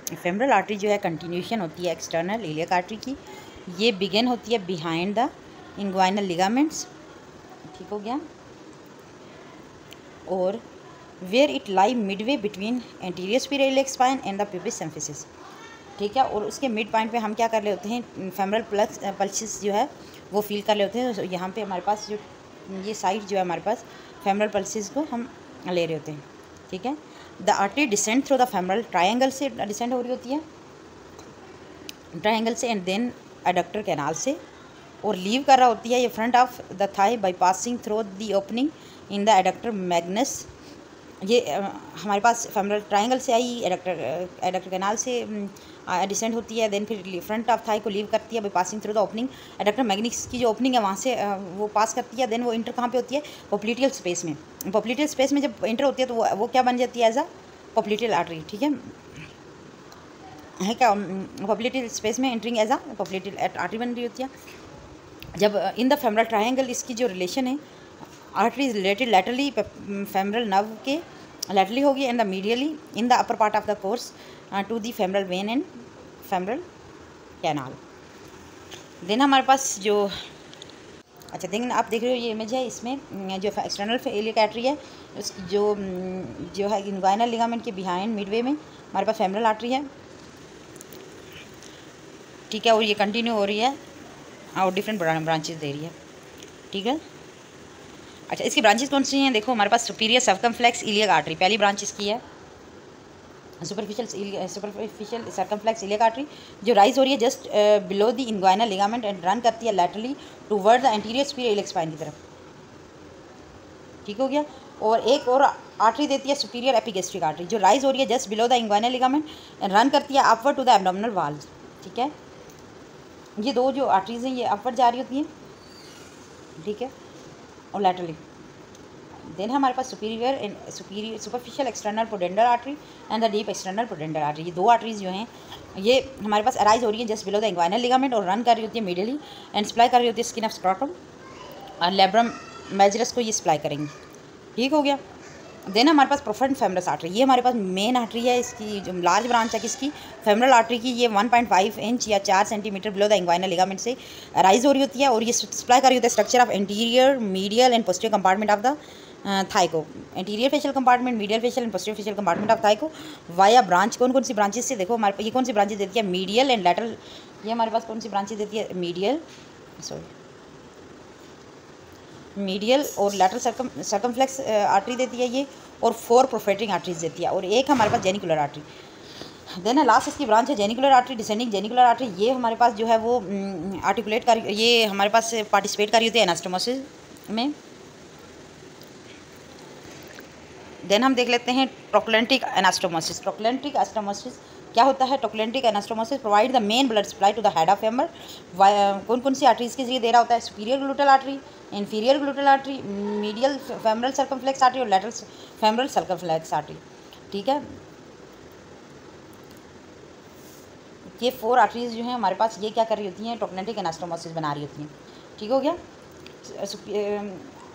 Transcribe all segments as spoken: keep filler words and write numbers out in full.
Femoral artery जो है continuation होती है एक्सटर्नल इलियक आर्टरी की। ये बिगिन होती है बिहाइंड द इंग्वाइनल लिगामेंट्स, ठीक हो गया, और where it lie midway between anterior superior iliac spine and the pubis symphysis, ठीक है। और उसके मिड पॉइंट पे हम क्या कर रहे होते हैं, फेमरल प्लस पल्सिस जो है वो फील कर रहे होते हैं। तो यहाँ पे हमारे पास जो ये साइड जो है हमारे पास फेमरल पल्सिस को हम ले रहे होते हैं, ठीक है। The artery descend through the femoral triangle से डिसेंड हो रही होती है, ट्रायंगल से, एंड देन एडक्टर कैनाल से, और लीव कर रहा होती है ये front of the thigh by passing through the opening in the adductor magnus. ये आ, हमारे पास फेमरल ट्रायंगल से आई, एडक्टर एडक्टर कैनाल से डिसेंड होती है, देन फिर फ्रंट ऑफ थाई को लीव करती है by passing through the opening adductor magnus की जो ओपनिंग है वहाँ से आ, वो पास करती है। देन वो इंटर कहाँ पे होती है, पॉप्लिटियल स्पेस में। पॉप्लिटियल स्पेस में जब इंटर होती है तो वो वो क्या बन जाती है, एज अ पॉप्लिटियल आर्टरी, ठीक है है क्या, पॉप्लिटियल स्पेस में entering as a popliteal artery बन रही होती है। जब इन द फेमरल ट्रायंगल इसकी जो रिलेशन है, artery is related laterally femoral nerve के लैटरली होगी, and the medially in the upper part of the course to the femoral vein and femoral canal. Then हमारे पास जो अच्छा देन आप देख रहे हो ये इमेज है, इसमें जो एक्सटर्नल इलियक आर्टरी है उसकी जो जो है इंग्वाइनल लिगामेंट के बिहाइंड मिडवे में हमारे पास फेमरल आर्टरी है, ठीक है, और ये कंटिन्यू हो रही है और डिफरेंट ब्रांचेस दे रही है, ठीक है। अच्छा इसकी ब्रांचेस कौन सी हैं, देखो हमारे पास सुपीरियर सर्कमफ्लेक्स इलियक आर्टरी पहली ब्रांच इसकी है, superficial superficial circumflex iliac artery जो राइज हो रही है just below the inguinal ligament and run करती है laterally toward the anterior superior iliac spine की तरफ, ठीक हो गया। और एक और आर्टरी देती है सुपीरियर एपिगेस्ट्रिक आर्टरी जो राइज हो रही है just below the inguinal ligament and run करती है अपवर्ड टू द एब्डोमिनल वाल, ठीक है। ये दो जो आर्टरीज हैं ये अपवर्ड जा रही होती हैं, ठीक है, और लैटरली। देन हमारे पास superior and superior superficial external pudendal artery and the deep external pudendal artery, ये दो आर्टरीज जो हैं ये हमारे पास अराइज हो रही है just below the inguinal ligament और रन कर रही होती है मीडियली एंड सप्लाई कर रही होती है स्किन ऑफ स्क्रॉटम और लेब्रम मेजरस को ये सप्लाई करेंगी, ठीक हो गया। देन हमारे पास प्रोफेंड फेमरस आर्टरी, ये हमारे पास मेन आर्टरी है, इसकी जो लार्ज ब्रांच है किसकी, फेमरल आर्टरी की, ये वन पॉइंट फाइव इंच या चार centimetre below the inguinal ligament से राइज हो रही होती है और ये सप्लाई कर रही होती है structure of anterior medial and posterior compartment of the thigh को, anterior fascial compartment, medial fascial and posterior fascial compartment of thigh को वाया ब्रांच। कौन कौन सी ब्रांचेस से, देखो हमारे ये कौन सी ब्रांचेस देती है, मीडियल एंड लैटरल, ये हमारे पास कौन सी ब्रांचेस देती है, मीडियल सॉरी मीडियल और लैटरल सर्कम सर्कमफ्लेक्स आर्टरी देती है ये, और फोर प्रोफेटिंग आर्टरीज देती है, और एक हमारे पास जेनिकुलर आर्टरी। देन लास्ट इसकी ब्रांच है genicular artery, descending genicular artery, ये हमारे पास जो है वो आर्टिकुलेट कर, ये हमारे पास पार्टिसिपेट कर रही होती है एनास्टोमोसिस में। देन हम देख लेते हैं ट्रोक्लेंटिक एनास्टोमोसिस। ट्रोक्लेंटिक एनास्टोमोसिस क्या होता है, trochanteric anastomosis provide the main blood supply to the head of femur. कौन कौन सी आर्टरीज के जरिए दे रहा होता है, superior gluteal artery, inferior gluteal artery, medial femoral circumflex artery और लैटरल फेमरल सर्कमफ्लेक्स आर्टरी, ठीक है। ये फोर आर्टरीज जो हैं हमारे पास ये क्या कर रही होती हैं, ट्रोक्लेंटिक एनास्टोमोसिस बना रही होती हैं, ठीक हो गया।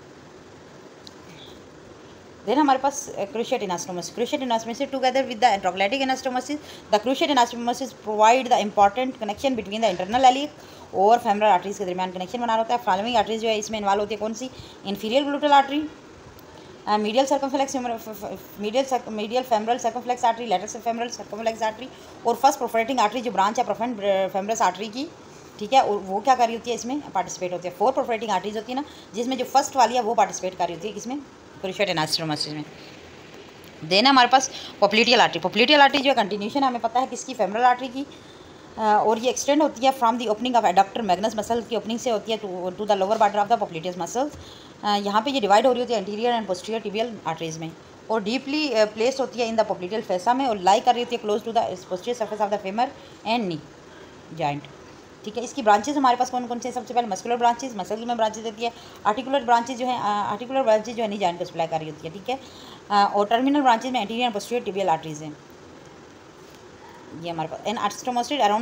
देन हमारे पास cruciate anastomosis, cruciate anastomosis together with the trochanteric anastomosis, the cruciate anastomosis provide the important connection between the internal iliac और फेमरल आर्टरीज के दरमियान कनेक्शन बना होता है। फॉलोइंग आर्टरीज जो है इसमें इन्वॉल्व होती है, कौन सी, inferior gluteal artery, medial circumflex medial medial femoral circumflex artery, lateral femoral circumflex artery, और फर्स्ट प्रोफेटिंग आर्टरी जो ब्रांच है प्रोफेंड फेमरस आर्टरी की, ठीक है, और वो क्या कर रही होती है इसमें पार्टिसिपेट होती है। फोर प्रोफेटिंग आर्टरीज होती है ना, जिसमें जो फर्स्ट वाली है वो पार्टिसिपेट कर रही होती है किसमें, क्रूशिएट एनास्टोमोसिस में। देन हमारे पास पॉप्लिटियल आर्टरी, पॉप्लिटियल आर्टरी जो है कंटिन्यूशन हमें पता है किसकी, फेमरल आर्टरी की, और ये एक्सटेंड होती है from the opening of adductor magnus muscle की ओपनिंग से होती है to to the lower border of the popliteus muscles. यहाँ पे ये डिवाइड हो रही होती है anterior and posterior tibial arteries में, और डीपली प्लेस होती है इन द पॉप्लिटियल फेसा में, और लाई कर रही होती है close to the posterior surface of the femur and knee joint, ठीक है। इसकी ब्रांचेस हमारे पास कौन कौन से, सबसे पहले मस्कुलर ब्रांचेस, मसल में ब्रांचेस देती है, आर्टिकुलर ब्रांचेस जो है आर्टिकुलर ब्रांचेस जो है नी जॉइंट को सप्लाई कर रही होती है, ठीक है, और टर्मिनल ब्रांचेस में anterior and posterior tibial arteries हैं ये हमारे पास, and anastomosis around the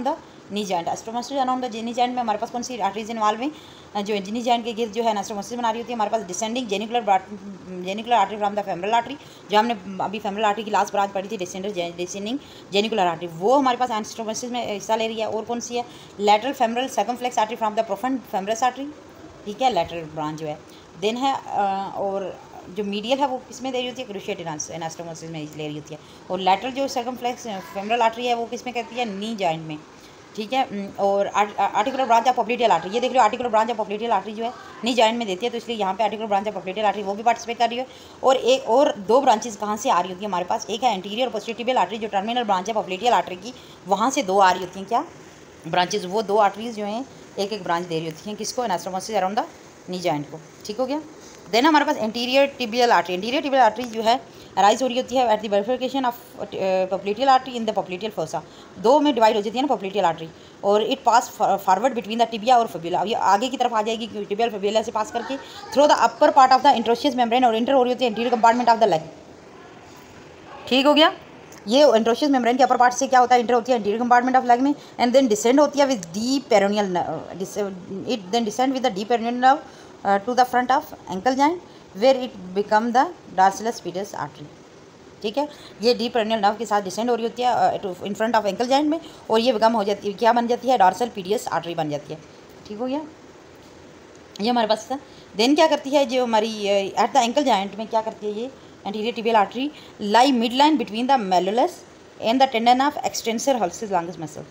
knee joint. Anastomosis around the knee joint में हमारे पास कौन सी आर्टरीज इन्वॉल्व हैं, जो नी जॉइंट के गिर्द जो है एनास्टोमोसिस बना रही होती है हमारे पास descending genicular genicular artery from the femoral artery, जो हमने अभी फेमरल आर्टरी की लास्ट ब्रांच पढ़ी थी डिसेंडिंग डिसेंडिंग जेनिकुलर आर्टरी, वो हमारे पास एनास्टोमोसिस में हिस्सा ले रही है। और कौन सी है, lateral femoral circumflex artery from the profunda femoris artery, ठीक है, लैटरल ब्रांच जो है। देन है और जो मीडियल है वो किस में दे रही होती है, क्रूशिएट एनास्टोमोसिस में ले रही होती है। और लैटरल जो सर्कमफ्लेक्स फेमरल आर्टरी है वो किस में कहती है, नी जॉइंट में, ठीक है। और articular branch of popliteal artery, ये देख लो articular branch of popliteal artery जो है नी जॉइंट में देती है, तो इसलिए यहाँ पे articular branch of popliteal artery वो भी पार्टिसिपेट कर रही है। और एक और दो ब्रांचेस कहाँ से आ रही होती है हमारे पास, एक है एंटीरियर पोस्टीरियर आर्टरी जो टर्मिनल ब्रांच है पॉप्लिटियल आर्टरी की, वहाँ से दो आ रही होती हैं क्या ब्रांचेस, वो दो आर्टरीज जो हैं एक एक ब्रांच दे रही होती हैं किसको, anastomosis around the knee joint को, ठीक हो गया। देन हमारे पास anterior tibial artery, anterior tibial artery जो है राइज हो रही होती है at the bifurcation of popliteal artery in the popliteal fossa, दो में डिवाइड हो जाती है ना पॉप्लिटियल आर्टरी, और it pass forward between the tibia और फिबुला, ये आगे की तरफ आ जाएगी टिबियल फिबुला से पास करके through the upper part of the interosseous membrane और इंटर हो रही होती है anterior compartment of the leg, ठीक हो गया। ये इंट्रोशियस मेम्ब्रेन के अपर पार्ट से क्या होता है, इंटर होती है एंटीरियर कंपार्टमेंट ऑफ लेग में, एंड देन डिसेंड होती है with deep peroneal, it then descend with the deep peroneal nerve to the front of ankle joint where it become the dorsalis pedis artery, ठीक है। ये deep peroneal nerve के साथ descend हो रही होती है in front of ankle joint में, और ये बिकम हो जाती है, क्या बन जाती है, डॉर्सल पीडियस आर्टरी बन जाती है, ठीक हो गया। ये हमारे पास था। देन क्या करती है जो हमारी एट द एंकल जॉइंट में क्या करती है, ये anterior tibial artery lie mid line between the malleolus and the tendon of extensor hallucis longus muscle,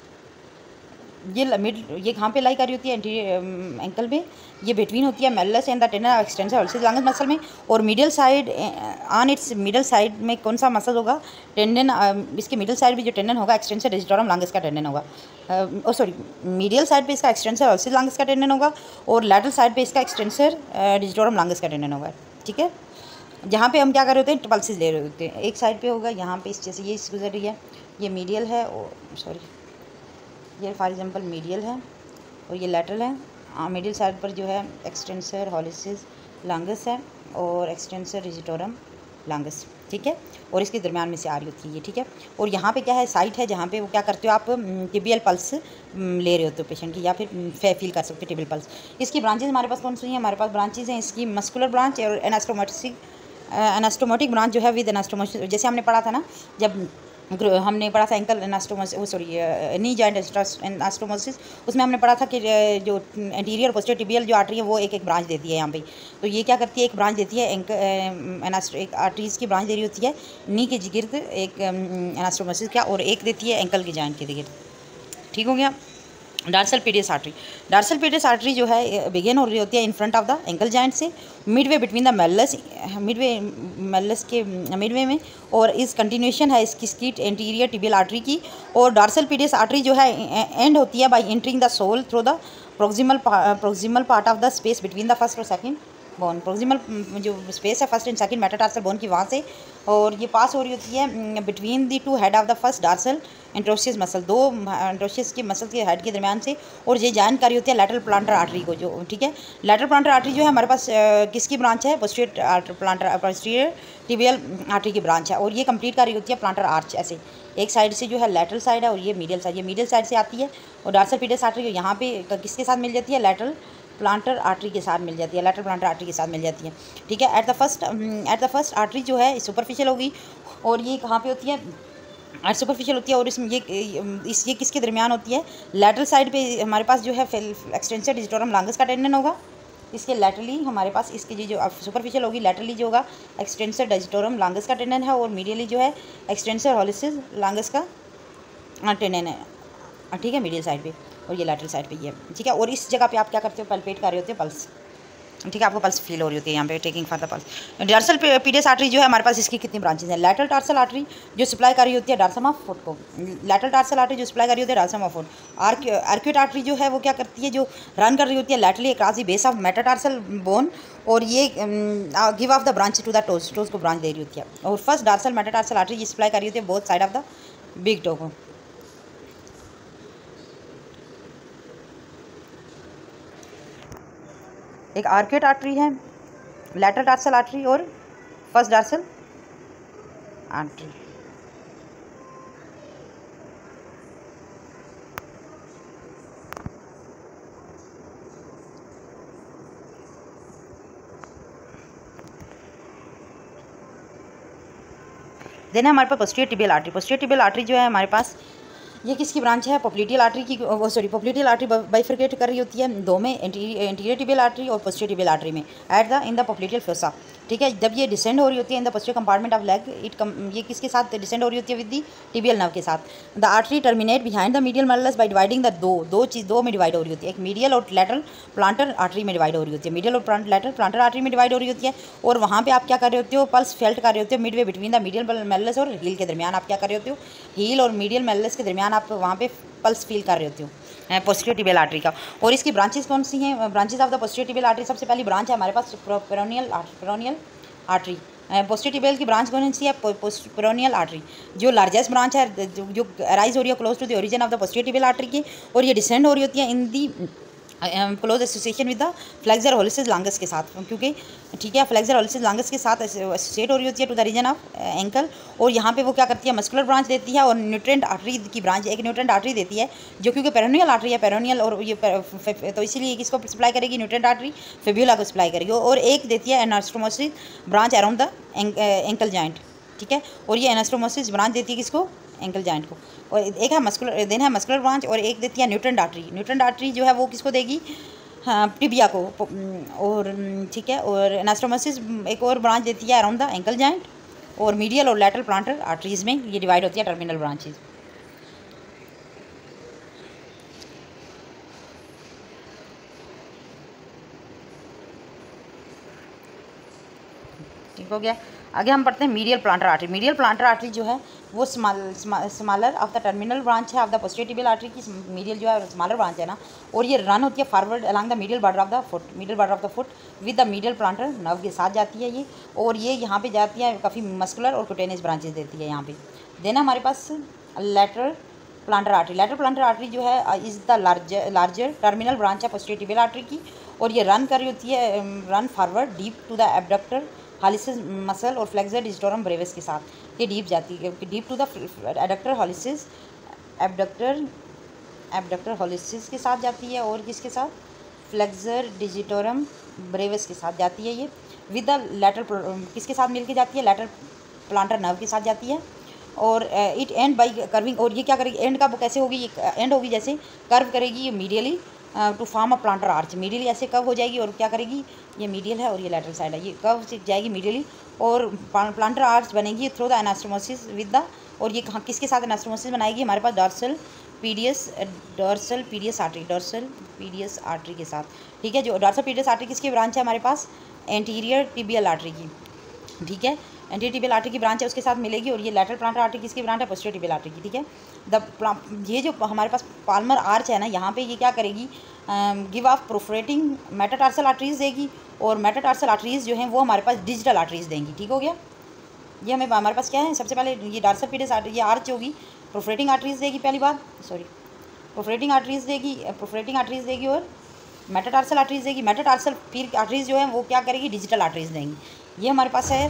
ये मिड ये कहाँ पे लाई कर रही होती है, एंटीरियर एंकल में, ये बिटवीन होती है malleolus and the tendon of extensor hallucis longus muscle में, और middle side on its middle side में कौन सा मसल होगा, टेंडन, इसके मिडिल साइड भी जो टेंडन होगा एक्सटेंसर डिजिटोरम लॉन्गस का टेंडन होगा, ओ सॉरी मीडियल साइड पे इसका एक्सटेंसर हॉल्सिस लॉन्गस का टेंडन होगा, और लैटरल साइड पे इसका एक्सटेंसर डिजिटोरम लॉन्गस का टेंडन होगा, ठीक है। जहाँ पे हम क्या कर रहे होते हैं, पल्सेस ले रहे होते हैं, एक साइड पे होगा यहाँ पे इस जैसे ये इस गुजर रही है, ये मीडियल है, और सॉरी ये फॉर एग्जांपल मीडियल है और ये लैटरल है। मिडिल साइड पर जो है एक्सटेंसर हॉलिसिस लॉन्गस है और एक्सटेंसर डिजिटोरम लॉन्गस, ठीक है, और इसके दरमियान में से आ रही होती है ये, ठीक है। और यहाँ पे क्या है, साइट है जहाँ पे वो क्या करते हो आप, टिबियल पल्स ले रहे होते हो पेशेंट की, या फिर फील कर सकते हो टिबियल पल्स। इसकी ब्रांचेज हमारे पास कौन सी हैं, हमारे पास ब्रांचेज हैं इसकी मस्कुलर ब्रांच और एनास्टोमोटिक एनास्टोमोटिक ब्रांच जो है विद एनास्टोमोसिस, जैसे हमने पढ़ा था ना जब हमने पढ़ा था एंकल एनास्टोमोसिस, वो सॉरी नी जॉइंट एनास्टोमोसिस, उसमें हमने पढ़ा था कि जो एंटीरियर पोस्टीरियर टिबियल जो आर्टरी है वो एक एक ब्रांच देती है यहाँ पे, तो ये क्या करती है, एक ब्रांच देती है एंकल एक आर्टरीज की ब्रांच दे रही होती है नी के गिर्द एक एनास्टोमोसिस क्या, और एक देती है एंकल के जॉइंट के गिर्द, ठीक हो गया। Dorsal pedis artery, dorsal pedis artery जो है बिगिन हो रही होती है in front of the ankle joint से midway between the malleolus, midway malleolus के मिडवे में, और इस कंटिन्यूएशन है इसकी स्कीट एंटीरियर टिबियल आर्टरी की, और डार्सल पीडियस आर्टरी जो है एंड होती है by entering the sole through the proximal proximal part of the space between the first और सेकंड बोन, प्रोक्सिमल जो स्पेस है first and second metatarsal bone की वहाँ से, और ये पास हो रही होती है between the two head of the first dorsal interosseous muscle, दो एंट्रोशियस के मसल के हेड के दरमियान से, और ये जॉइन कर रही होती है लैटरल प्लांटर आर्टरी को, जो ठीक है। लैटरल प्लांटर आर्टरी जो है हमारे पास आ, किसकी ब्रांच है, posterior artery plantar posterior tibial artery की ब्रांच है, और ये कंप्लीट कर रही होती है प्लांटर आर्च, ऐसे एक साइड से जो है लैटरल साइड है और ये मीडियल साइड, ये मीडियल साइड से आती है, और डार्सल पीडियस आर्टरी यहाँ पे किसके साथ मिल जाती है, लैटरल प्लांटर आर्टरी के साथ मिल जाती है, लैटरल प्लांटर आर्टरी के साथ मिल जाती है, ठीक है। At the first at the first artery जो है सुपरफिशियल होगी, और ये कहाँ पे होती है, आर्ट सुपरफिशियल होती है, और इसमें ये इस ये किसके दरमियान होती है, लैटरल साइड पे हमारे पास जो है एक्सटेंसर डिजिटोरम लॉन्गस का टेंडन होगा, इसके लैटरली हमारे पास इसकी जो सुपरफिशियल होगी, लैटरली जो होगा एक्सटेंसर डिजिटोरम लॉन्गस का टेंडन है, और मीडियली जो है एक्सटेंसर हॉलिसिस लॉन्गस का टेंडन है, ठीक है, मीडियल साइड पे, और ये लैटरल साइड पे ये, ठीक है। और इस जगह पे आप क्या करते हो, पल्पेट कर रहे होते हो पल्स, ठीक है, आपको पल्स फील हो रही होती है यहाँ पे, taking for the pulse. Dorsal pedis artery जो है हमारे पास इसकी कितनी ब्रांचेज हैं, लैटरल टार्सल आर्टरी जो सप्लाई कर रही होती है डार्सम ऑफ फुट को, लैटरल टार्सल आर्टरी जो सप्लाई कर रही होती है dorsum of foot. Arc arcuate artery जो है वो क्या करती है, जो रन कर रही होती है laterally across the base of metatarsal bone, और ये give off the branch to the toes, toes को ब्रांच दे रही होती है। और फर्स्ट डार्सल मेटाटार्सल आर्टरी ये सप्लाई कर रही होती है both side of the big toe को। एक आर्क्यूट आर्टरी है, लैटरल टार्सल आर्टरी और फर्स्ट डार्सल आर्टरी। देन है हमारे पास posterior tibial artery. Posterior tibial artery जो है हमारे पास ये किसकी ब्रांच है, पोप्लिटियल आर्टरी की, वो सॉरी पोप्लिटियल आर्टरी बाइफरकेट कर रही होती है दो में, एंटीरियर टिबियल आर्टरी और पोस्टीरियर टिबियल आर्टरी में at the in the popliteal fossa. ठीक है, जब ये डिसेंड हो रही होती है in the posterior compartment of leg, it ये किसके साथ डिसेंड हो रही होती है, विद द टिबियल नर्व के साथ। The artery terminate behind the medial malleolus by dividing the दो दो चीज दो में डिवाइड हो रही होती है, एक मीडियल और लैटरल प्लांटर आर्टरी में डिवाइड हो रही होती है, मीडियल और लैटरल प्लांटर आर्टरी में डिवाइड हो रही होती है। और वहाँ पे आप क्या कर रहे होते हो, पल्स फेल्ट कर रहे होते हो midway between the medial malleolus और हील के दरमियान आप क्या कर रहे होते हो, हील और मीडियल मल्लस के दरमियान आप वहाँ पे पल्स फील कर रहे होते हो पोस्टीरियर टिबियल आर्टरी का। और इसकी ब्रांचेस कौन सी हैं, branches of the posterior tibial artery, सबसे पहली ब्रांच है हमारे पास peroneal peroneal artery. Posterior tibial की ब्रांच कौन सी है, पेरोनियल आर्टरी, जो लार्जेस्ट ब्रांच है, जो जो अराइज हो रही है close to the origin of the posterior tibial artery की, और ये डिसेंड हो रही होती है in the close association with the flexor hallucis longus के साथ, क्योंकि ठीक है फ्लेक्सर होलिसिस लॉन्गस के साथ एसोसिएट हो रही होती है to the region of ankle. और यहाँ पे वो क्या करती है, मस्कुलर ब्रांच देती है, और न्यूट्रेंट आर्टरी की ब्रांच एक न्यूट्रेंट आर्टरी देती है, जो क्योंकि पेरोनियल आर्टरी है, पेरोनियल और ये तो इसीलिए किसको सप्लाई करेगी, न्यूट्रेंट आर्टरी फिब्यूला को सप्लाई करेगी। और एक देती है anastomosis branch around the ankle joint. ठीक है, और ये एनास्टोमोसिस ब्रांच देती है किसको, एंकल जॉइंट को। और एक है मस्कुलर देन है मस्कुलर ब्रांच, और एक देती है न्यूट्रेंट आर्टरी। न्यूट्रेंट आर्टरी जो है वो किसको देगी, हाँ टिबिया को। और ठीक है, और एनास्टोमोसिस एक और ब्रांच देती है अराउंड द एंकल जॉइंट, और मीडियल और लैटरल प्लांटर आर्टरीज में ये डिवाइड होती है टर्मिनल ब्रांचेज। ठीक हो गया। आगे हम पढ़ते हैं medial plantar artery. Medial plantar artery जो है वो smaller of the terminal branch है of the posterior tibial artery की, मीडियल जो है स्मॉलर ब्रांच है ना, और ये रन होती है forward along the medial border of the foot, medial border of the foot with the medial plantar nerve के साथ जाती है ये, और ये यहाँ पे जाती है काफ़ी मस्कुलर और क्यूटेनियस ब्रांचेस देती है यहाँ पे। देन हमारे पास lateral plantar artery. Lateral plantar artery जो है is the larger larger terminal branch है पोस्टीरियर टिबियल आर्टरी की, और ये रन कर रही होती है run forward deep to the abductor hallucis muscle और फ्लेक्सर डिजिटोरम ब्रेविस के साथ, ये डीप जाती है deep to the adductor hallucis abductor abductor hallucis के साथ जाती है, और किसके साथ, फ्लेक्सर डिजिटोरम ब्रेविस के साथ जाती है ये, विद द लैटरल किसके साथ मिलके जाती है, लैटरल प्लांटर नर्व के साथ जाती है। और इट एंड बाई कर्विंग, और ये क्या करेगी, एंड का कैसे होगी, ये एंड होगी जैसे कर्व करेगी ये medially to form a plantar arch, medially ऐसे कव हो जाएगी, और क्या करेगी, ये मीडियल है और ये लैटरल साइड है, ये कव से जाएगी मीडियली, और प्लांटर आर्च बनेगी through the anastomosis with the, और ये कहाँ किसके साथ एनास्टोमोसिस बनाएगी, हमारे पास dorsal pedis dorsal pedis artery dorsal pedis artery के साथ। ठीक है, जो डॉर्सल पीडियस आर्टरी किसकी ब्रांच है हमारे पास, एंटीरियर टिबियल आर्टरी की। ठीक है, एंटीरियर टिबियल आर्टरी की ब्रांच है उसके साथ मिलेगी, और ये लैटरल प्लांटर आर्टरी किसकी ब्रांच है, पोस्टीरियर टिबियल आर्टरी की। ठीक है, द ये जो हमारे पास पाल्मर आर्च है ना, यहाँ पे ये क्या करेगी, give off perforating metatarsal arteries देगी, और मेटाटार्सल आर्टरीज जो हैं वो हमारे पास डिजिटल आर्टरीज देंगी। ठीक हो गया, ये हमें हमारे पास क्या है, सबसे पहले ये डॉर्सल पीडियस आर्टरी, ये आर्च होगी, प्रोफरेटिंग आर्टरीज देगी पहली बात, सॉरी प्रोफरेटिंग आर्टरीज देगी प्रोफरेटिंग आर्टरीज देगी और मेटाटार्सल आर्टरीज देगी। मेटाटार्सल फिर आर्टरीज जो है वो क्या करेगी, डिजिटल आर्टरीज देंगी। ये हमारे पास है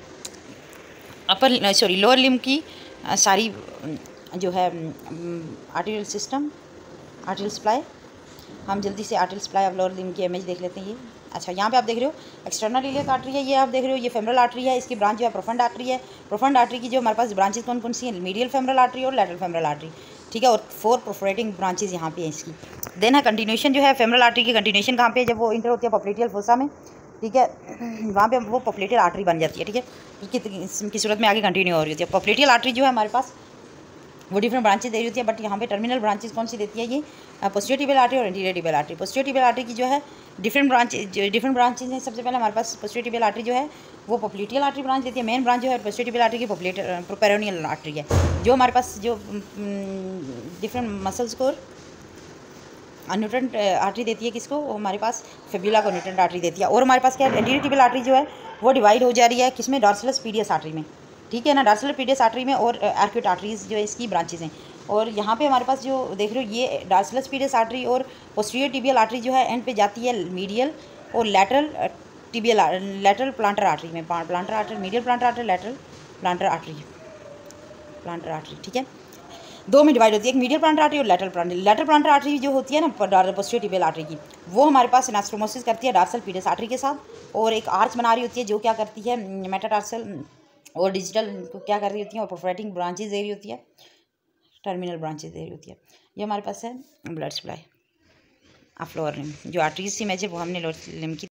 अपर सॉरी लोअर लिम्ब की सारी जो है आर्टेरियल सिस्टम, आर्टेरियल सप्लाई। हम जल्दी से arterial supply of lower limb की इमेज देख लेते हैं। ये अच्छा, यहाँ पे आप देख रहे हो एक्सटर्नल इलियक आर्टरी है, ये आप देख रहे हो, ये फेमरल आर्टरी है, इसकी ब्रांच जो है प्रोफंड आर्टरी है। प्रोफंड आर्टरी की जो हमारे पास ब्रांचेस कौन कौन सी हैं, मीडियल फेमरल आर्टरी और लैटरल फेमरल आर्टरी। ठीक है, और फोर प्रोफरेटिंग ब्रांचेस यहाँ पे हैं इसकी। देन है कंटिन्यूशन जो है फेमरल आर्टरी की कंटिन्यूशन कहाँ पे, जब वो इंटर होती है पोप्लिटियल फोसा में। ठीक है, वहाँ पे वो पोप्लिटियल आर्टरी बन जाती है। ठीक है, की सूरत में आगे कंटिन्यू हो रही होती है। पोप्लिटियल आर्टरी जो है हमारे पास वो डिफरेंट ब्रांचेस दे रही होती है, बट यहाँ पे टर्मिनल ब्रांचेस कौन सी देती है, ये पोस्टीरियर टिबियल आर्टरी और anterior tibial artery. Posterior tibial artery की जो है डिफरेंट ब्रांच डिफरेंट ब्रांचेज हैं। सबसे पहले हमारे पास पोस्टीरियर टिबियल आर्टरी जो है वो पोप्लिटियल आर्टरी ब्रांच देती है। मेन ब्रांच जो है पोस्टीरियर टिबियल आर्टरी की पोप्लिटियल पेरोनियल आर्टरी है, जो हमारे पास जो डिफरेंट मसल्स को न्यूट्रेंट आर्टरी देती है, किसको, वो हमारे पास फिब्यूला को न्यूट्रेंट आर्टरी देती है। और हमारे पास क्या है, एंटीरियर टिबियल आर्टरी जो है वो डिवाइड हो जा रही है किसमें, डॉर्सलस पीडियस आर्टरी में। ठीक है ना, डॉर्सलस पीडियस आर्टरी में और आर्क्यूट आर्टरीज जो है इसकी ब्रांचेज हैं। और यहाँ पे हमारे पास जो देख रहे हो ये डॉर्सलस पीडियस आर्टरी और पोस्टीरियर टिबियल आर्टरी जो है एंड पे जाती है मीडियल और lateral tibial lateral plantar artery में। Plantar artery, medial plantar artery, lateral plantar artery plantar artery ठीक है, दो में डिवाइड होती है, एक मीडियल प्लांटर आर्टरी और lateral plantar. Lateral plantar artery जो होती है ना पोस्टीरियर टिबियल आर्टरी की, वो हमारे पास एनास्टोमोसिस करती है डॉर्सल पीडियस आर्टरी के साथ, और एक आर्च बना रही होती है जो क्या करती है, मेटाटार्सल और डिजिटल को क्या कर रही होती हैं, और प्रोफेटिंग ब्रांचेज दे रही होती है, टर्मिनल ब्रांचेज दे रही होती है। ये हमारे पास है blood supply of lower limb. जो आर्टरीज इमेज है वो हमने लोअर लिम्ब की